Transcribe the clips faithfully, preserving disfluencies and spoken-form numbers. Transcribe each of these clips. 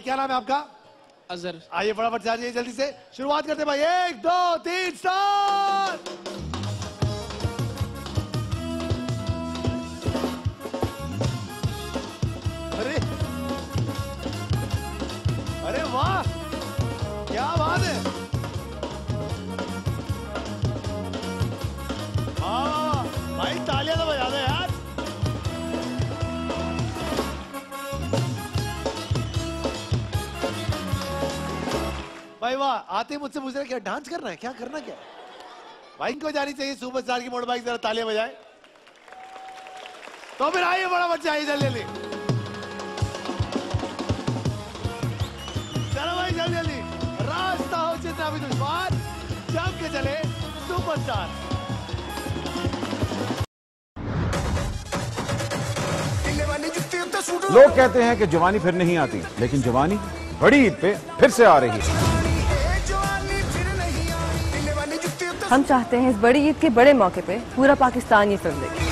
क्या नाम है आपका? अजहर। आइए फटाफट से आइए, जल्दी से शुरुआत करते भाई। एक दो तीन स्टार्ट। अरे अरे वाह, क्या बात है। हाँ भाई, तालियां तो बजा दो यार। भाई वाह, आते ही मुझसे पूछ रहे क्या डांस करना है, क्या करना क्या है? भाई इनको जानी चाहिए सुपरस्टार की मोटर बाइक, जरा तालियां बजाए। तो फिर आइए बड़ा बच्चा, आइए जल्दी जल्दी। चलो भाई जल्दी जल्दी, रास्ता हो जितना भी दुश्वार, जम के चले सुपरस्टार। लोग कहते हैं कि जवानी फिर नहीं आती, लेकिन जवानी बड़ी ईद पे फिर से आ रही है। हम चाहते हैं इस बड़ी ईद के बड़े मौके पे पूरा पाकिस्तान ये फिल्म देखे।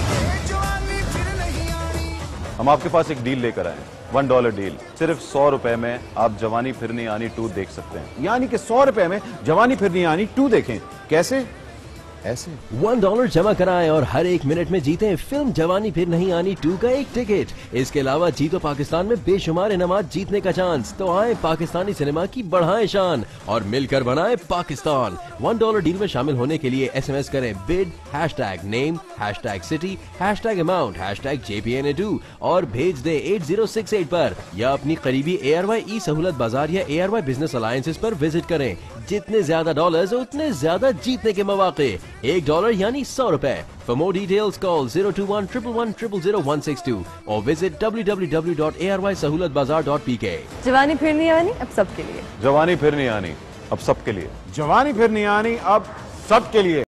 हम आपके पास एक डील लेकर आए, वन डॉलर डील। सिर्फ सौ रुपए में आप जवानी फिर नहीं आनी टू देख सकते हैं। यानी कि सौ रुपए में जवानी फिर नहीं आनी टू देखें। कैसे? ऐसे वन डॉलर जमा कराएं और हर एक मिनट में जीतें फिल्म जवानी फिर नहीं आनी टू का एक टिकट। इसके अलावा जीतो पाकिस्तान में बेशुमार इनामात जीतने का चांस। तो आए पाकिस्तानी सिनेमा की बढ़ाएं शान और मिलकर बनाएं पाकिस्तान। वन डॉलर डील में शामिल होने के लिए एसएमएस करें bid hash tag name hash tag city hash tag amount hash tag J P N A two और भेज दे एट जीरो सिक्स एट पर, या अपनी करीबी ए आर वाई ई सहूलत बाजार या A R Y business alliances पर विजिट करें। जितने ज्यादा डॉलर्स उतने ज्यादा जीतने के मौके। एक डॉलर यानी सौ रुपए। For more details, call zero two one one one one zero zero one six two or visit w w w dot a r y sahulat bazaar dot p k। जवानी फिर नहीं आनी अब सबके लिए। जवानी फिर नहीं आनी अब सबके लिए। जवानी फिर नहीं आनी अब सबके लिए।